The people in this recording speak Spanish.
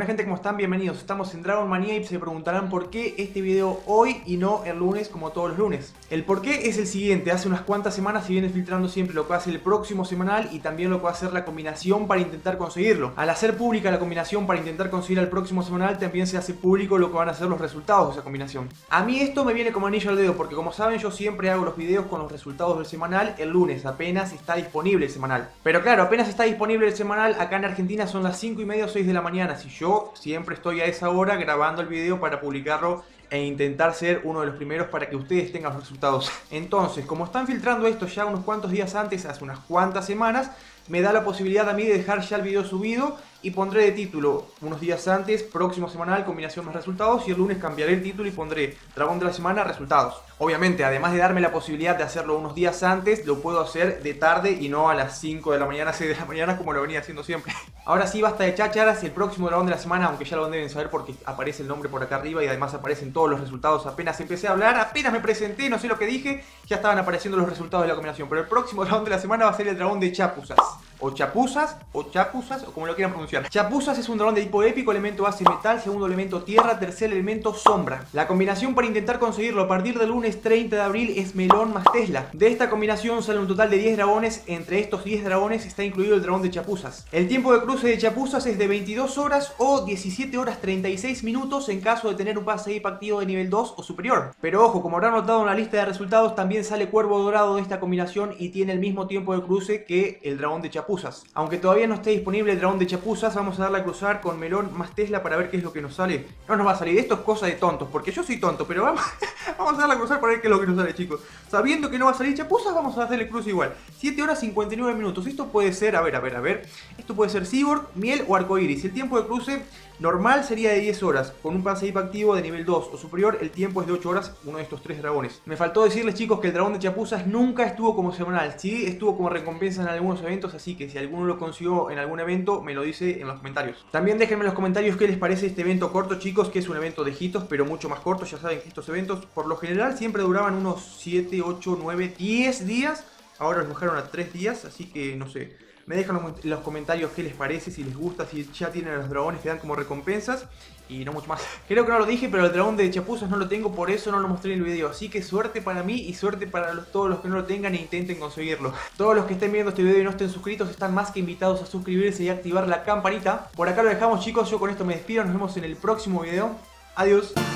Buena gente, ¿cómo están? Bienvenidos. Estamos en Dragon Mania y se preguntarán por qué este video hoy y no el lunes como todos los lunes. El por qué es el siguiente. Hace unas cuantas semanas se viene filtrando siempre lo que va a ser el próximo semanal y también lo que va a ser la combinación para intentar conseguirlo. Al hacer pública la combinación para intentar conseguir el próximo semanal, también se hace público lo que van a ser los resultados de esa combinación. A mí esto me viene como anillo al dedo porque, como saben, yo siempre hago los videos con los resultados del semanal el lunes. Apenas está disponible el semanal. Pero claro, apenas está disponible el semanal, acá en Argentina son las 5:30 o 6 de la mañana. Si yo siempre estoy a esa hora grabando el video para publicarlo e intentar ser uno de los primeros para que ustedes tengan los resultados. Entonces, como están filtrando esto ya unos cuantos días antes, hace unas cuantas semanas, me da la posibilidad a mí de dejar ya el video subido y pondré de título unos días antes, próximo semanal, combinación más resultados, y el lunes cambiaré el título y pondré Dragón de la semana, resultados. Obviamente, además de darme la posibilidad de hacerlo unos días antes, lo puedo hacer de tarde y no a las 5 de la mañana, 6 de la mañana como lo venía haciendo siempre. Ahora sí, basta de chácharas. El próximo Dragón de la semana, aunque ya lo deben saber porque aparece el nombre por acá arriba y además aparecen todos los resultados. Apenas empecé a hablar, apenas me presenté, no sé lo que dije, ya estaban apareciendo los resultados de la combinación. Pero el próximo Dragón de la semana va a ser el dragón de Chapuzas. O Chapuzas, o Chapuzas, o como lo quieran pronunciar. Chapuzas es un dragón de tipo épico, elemento base metal, segundo elemento tierra, tercer elemento sombra. La combinación para intentar conseguirlo a partir del lunes 30 de abril es Melón más Tesla. De esta combinación sale un total de 10 dragones. Entre estos 10 dragones está incluido el dragón de Chapuzas. El tiempo de cruce de Chapuzas es de 22 horas o 17 horas 36 minutos en caso de tener un pase IP activo de nivel 2 o superior. Pero ojo, como habrán notado en la lista de resultados, también sale Cuervo Dorado de esta combinación y tiene el mismo tiempo de cruce que el dragón de Chapuzas. Aunque todavía no esté disponible el dragón de Chapuzas, vamos a darle a cruzar con Melón más Tesla para ver qué es lo que nos sale. No nos va a salir, esto es cosa de tontos, porque yo soy tonto, pero vamos a darle a cruzar para ver qué es lo que nos sale, chicos. Sabiendo que no va a salir Chapuzas, vamos a hacerle cruce igual. 7 horas 59 minutos, esto puede ser, a ver, esto puede ser Cyborg, Miel o Arcoiris. El tiempo de cruce normal sería de 10 horas, con un pase IP activo de nivel 2 o superior, el tiempo es de 8 horas, uno de estos 3 dragones. Me faltó decirles, chicos, que el dragón de Chapuzas nunca estuvo como semanal, sí estuvo como recompensa en algunos eventos, así que si alguno lo consiguió en algún evento, me lo dice en los comentarios. También déjenme en los comentarios qué les parece este evento corto, chicos, que es un evento de hitos, pero mucho más corto. Ya saben que estos eventos, por lo general, siempre duraban unos 7, 8, 9, 10 días. Ahora los bajaron a 3 días, así que no sé. Me dejan en los comentarios qué les parece, si les gusta, si ya tienen a los dragones que dan como recompensas. Y no mucho más. Creo que no lo dije, pero el dragón de Chapuzas no lo tengo, por eso no lo mostré en el video. Así que suerte para mí y suerte para todos los que no lo tengan e intenten conseguirlo. Todos los que estén viendo este video y no estén suscritos están más que invitados a suscribirse y activar la campanita. Por acá lo dejamos, chicos, yo con esto me despido. Nos vemos en el próximo video. Adiós.